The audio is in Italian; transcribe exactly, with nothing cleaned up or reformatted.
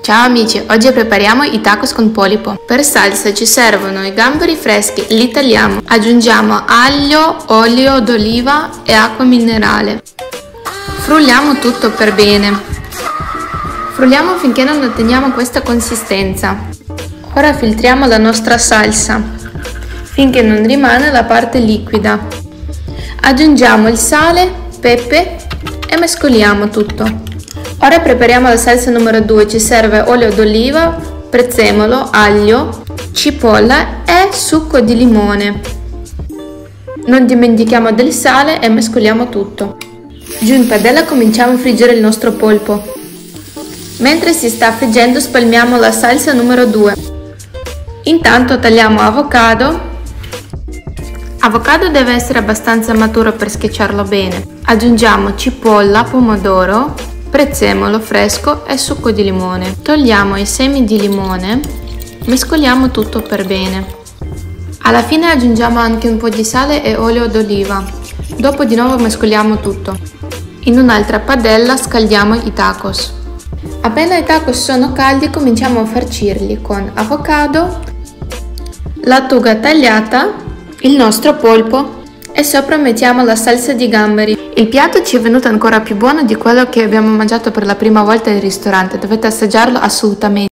Ciao amici, oggi prepariamo i tacos con polipo. Per salsa ci servono i gamberi freschi, li tagliamo, aggiungiamo aglio, olio d'oliva e acqua minerale. Frulliamo tutto per bene. Frulliamo finché non otteniamo questa consistenza. Ora filtriamo la nostra salsa finché non rimane la parte liquida. Aggiungiamo il sale, pepe e mescoliamo tutto. Ora prepariamo la salsa numero due, ci serve olio d'oliva, prezzemolo, aglio, cipolla e succo di limone. Non dimentichiamo del sale e mescoliamo tutto. Giù in padella cominciamo a friggere il nostro polpo. Mentre si sta friggendo spalmiamo la salsa numero due. Intanto tagliamo avocado. Avocado deve essere abbastanza maturo per schiacciarlo bene. Aggiungiamo cipolla, pomodoro, prezzemolo fresco e succo di limone. Togliamo i semi di limone, mescoliamo tutto per bene. Alla fine aggiungiamo anche un po' di sale e olio d'oliva. Dopo di nuovo mescoliamo tutto. In un'altra padella scaldiamo i tacos. Appena i tacos sono caldi cominciamo a farcirli con avocado, lattuga tagliata, il nostro polpo e sopra mettiamo la salsa di gamberi. Il piatto ci è venuto ancora più buono di quello che abbiamo mangiato per la prima volta al ristorante, dovete assaggiarlo assolutamente.